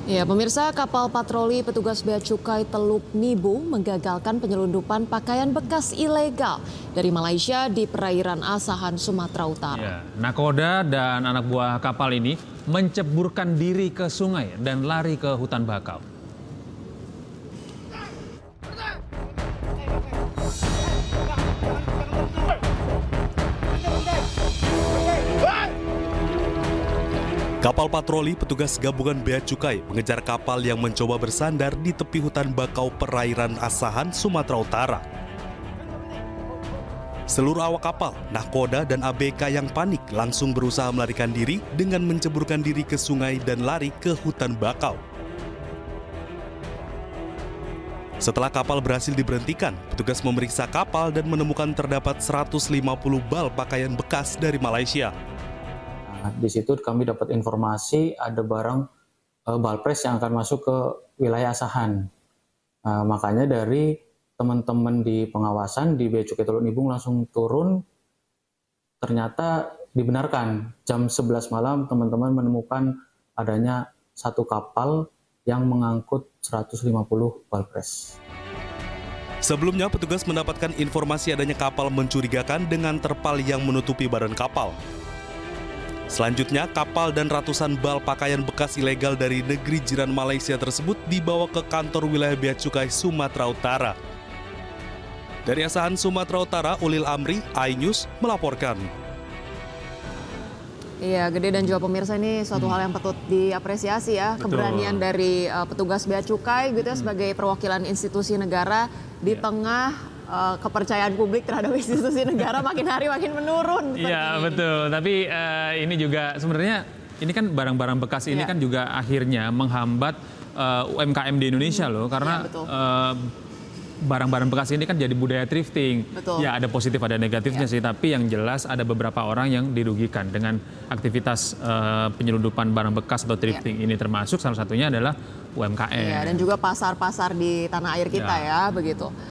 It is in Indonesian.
Ya, pemirsa, kapal patroli petugas Bea Cukai Teluk Nibu menggagalkan penyelundupan pakaian bekas ilegal dari Malaysia di perairan Asahan, Sumatera Utara. Ya, nakoda dan anak buah kapal ini menceburkan diri ke sungai dan lari ke hutan bakau. Kapal patroli petugas gabungan Bea Cukai mengejar kapal yang mencoba bersandar di tepi hutan bakau perairan Asahan, Sumatera Utara. Seluruh awak kapal, nahkoda dan ABK yang panik langsung berusaha melarikan diri dengan menceburkan diri ke sungai dan lari ke hutan bakau. Setelah kapal berhasil diberhentikan, petugas memeriksa kapal dan menemukan terdapat 150 bal pakaian bekas dari Malaysia. Di situ kami dapat informasi ada barang balpres yang akan masuk ke wilayah Asahan. Makanya dari teman-teman di pengawasan di Bea Cukai Teluk Nibu langsung turun. Ternyata dibenarkan jam 11 malam teman-teman menemukan adanya satu kapal yang mengangkut 150 balpres. Sebelumnya petugas mendapatkan informasi adanya kapal mencurigakan dengan terpal yang menutupi badan kapal. Selanjutnya, kapal dan ratusan bal pakaian bekas ilegal dari negeri jiran Malaysia tersebut dibawa ke kantor wilayah Bea Cukai Sumatera Utara. Dari Asahan, Sumatera Utara, Ulil Amri, iNews melaporkan. Iya, Gede dan juga pemirsa, ini suatu hal yang patut diapresiasi ya. Betul. Keberanian dari petugas Bea Cukai gitu ya sebagai perwakilan institusi negara di tengah kepercayaan publik terhadap institusi negara makin hari makin menurun. Iya, betul. Tapi ini juga sebenarnya ini kan barang-barang bekas ini kan juga akhirnya menghambat UMKM di Indonesia loh, karena barang-barang bekas ini kan jadi budaya thrifting. Betul. Ya, ada positif ada negatifnya sih, tapi yang jelas ada beberapa orang yang dirugikan dengan aktivitas penyelundupan barang bekas atau thrifting ini, termasuk salah satunya adalah UMKM. Iya, dan juga pasar-pasar di tanah air kita ya begitu.